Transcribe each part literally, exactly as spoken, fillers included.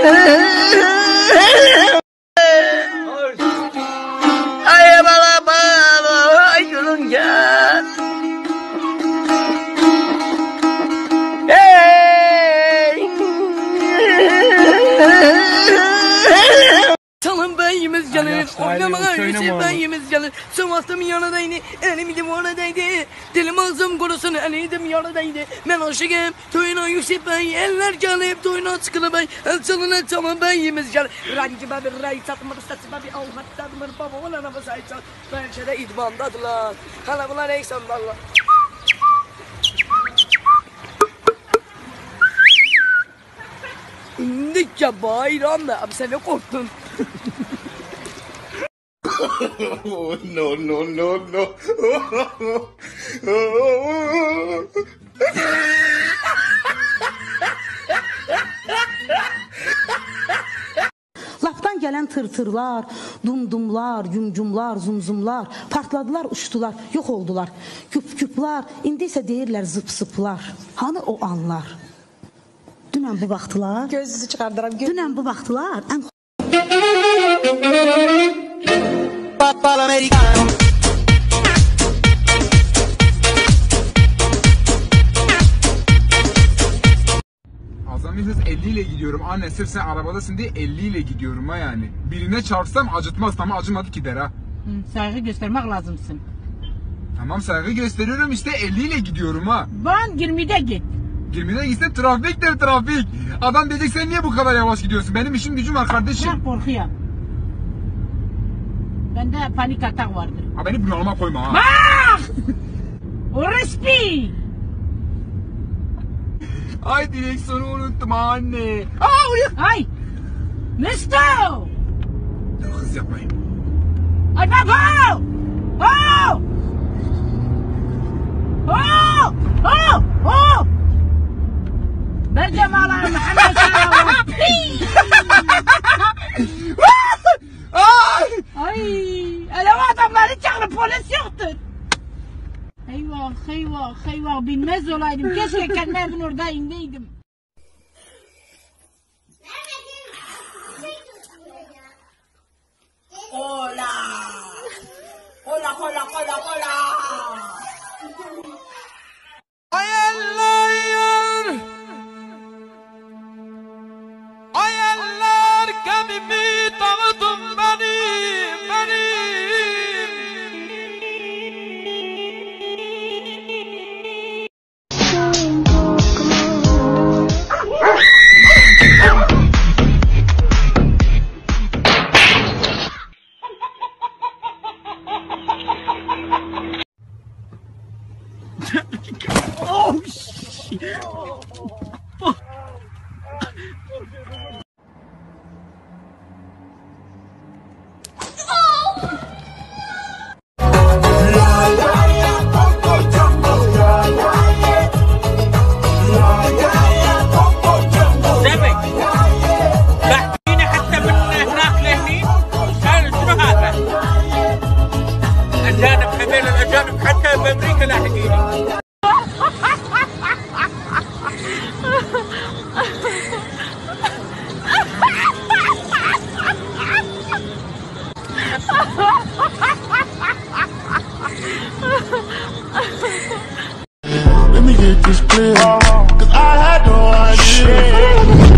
Ay bala bala ay gülüm gel. Çalın beyimiz gelir, oynamaya yüzü beyimiz gelir. Sıvastım yanadaydı, elim oradaydı. Dilim ağzım kurusun, elim yanadaydı. Ben aşıkım, toyuna Yusuf Bey. Eller gelip toyuna çıkılı bey. El çalına çalın beyimiz gelir. Rangi babi ray satmır, satı babi almat satmır. Baba ona nefes ayçal. Pençede idmandadılar. Kalabalar eksandarlar. İndik ya bayram da abi sen ne korktun? No no no no. Laptan gelen tırtırlar, dumdumlar, yumcumlar, zumzumlar partladılar, uçtular, yok oldular. Küp küplar, indi ise deyirlər zıp zıplar. Hani o anlar? Dünən bu vaxtlar, gözünüzü çıxardıram. dünən bu vaxtlar ən Azami hız elli ile gidiyorum. Anne sırf sen arabadasın diye elli ile gidiyorum ha yani. Birine çarpsam acıtmaz ama acımadı ki der ha. Hı, saygı göstermek lazımsın. Tamam saygı gösteriyorum işte elli ile gidiyorum ha. Ben yirmide git. yirmide gitse trafiktir trafik. Adam diyecek sen niye bu kadar yavaş gidiyorsun? Benim işim gücüm var kardeşim. Ben korkuyorum. Bende panik atak vardır. Ha beni bunalıma koyma ha. Bak! Orospi! Ay direksiyonu unuttum anne. Aa oraya. Ay! Misto! Dur hız yapmayın. Ay baba! Oh! Oh! Oh! Oh! Ben Cemal'a Muhammed Sallallahu Ay! Ay! Eleva adamları çağırın polis yoktur. Eyvah eyvah eyvah bilmez olaydım. Keşke kendi evin orada indeydim. Hola. Hola, hola, hola, hola. Hayaller, hayaller gemimi dağıdın benim, benim. Oh shit. Let me get this clear, cause I had no idea.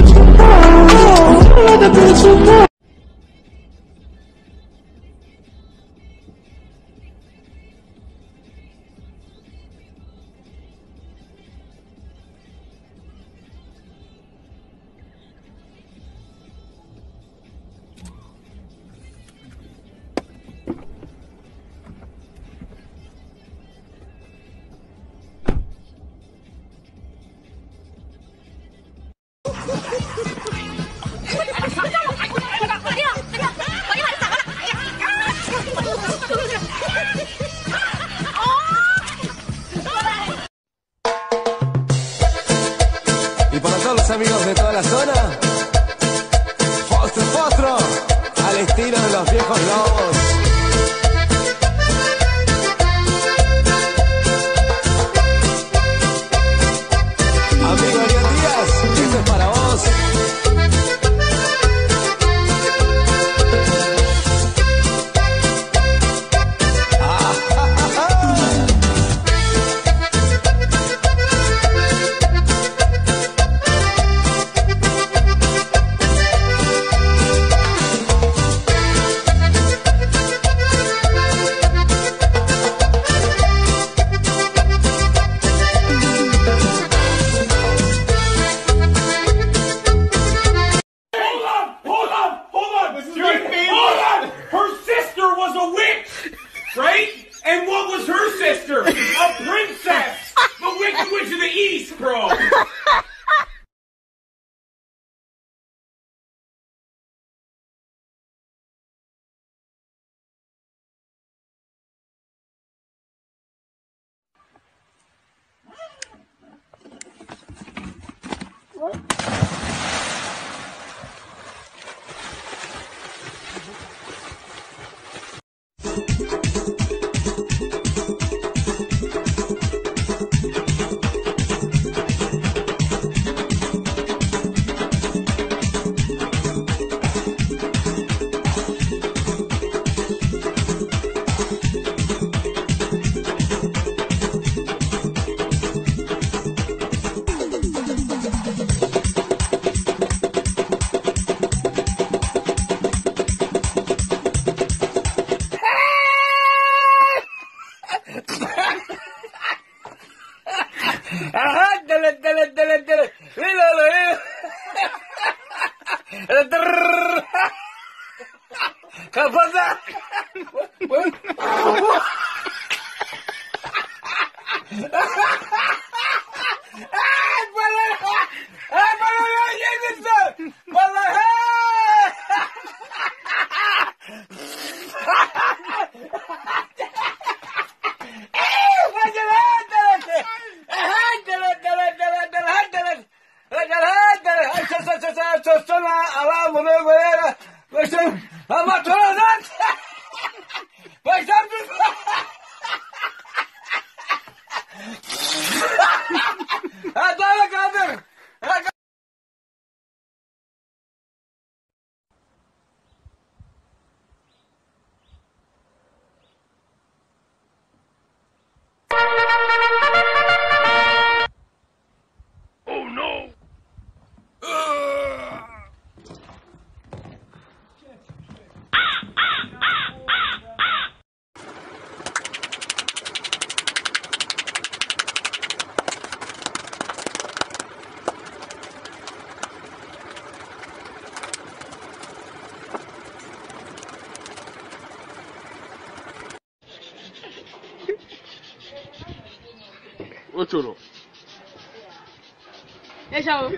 Y para todos los amigos de toda la zona, Fostro, Fostro, al estilo de los viejos lobos. Amigo Ariel Díaz, esto es para vos. Ocho no. Eso.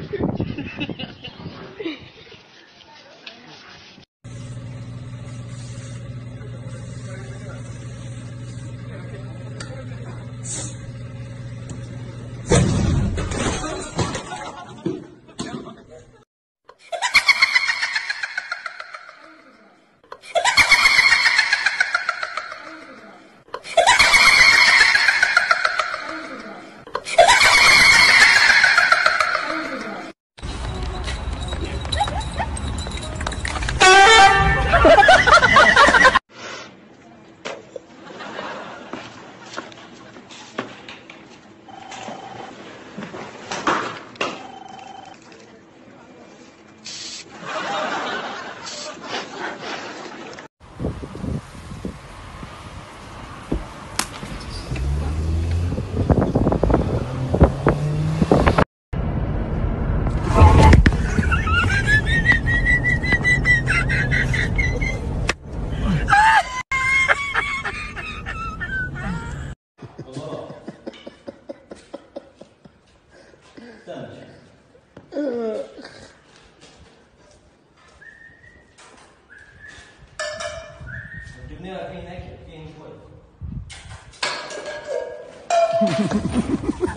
Give me a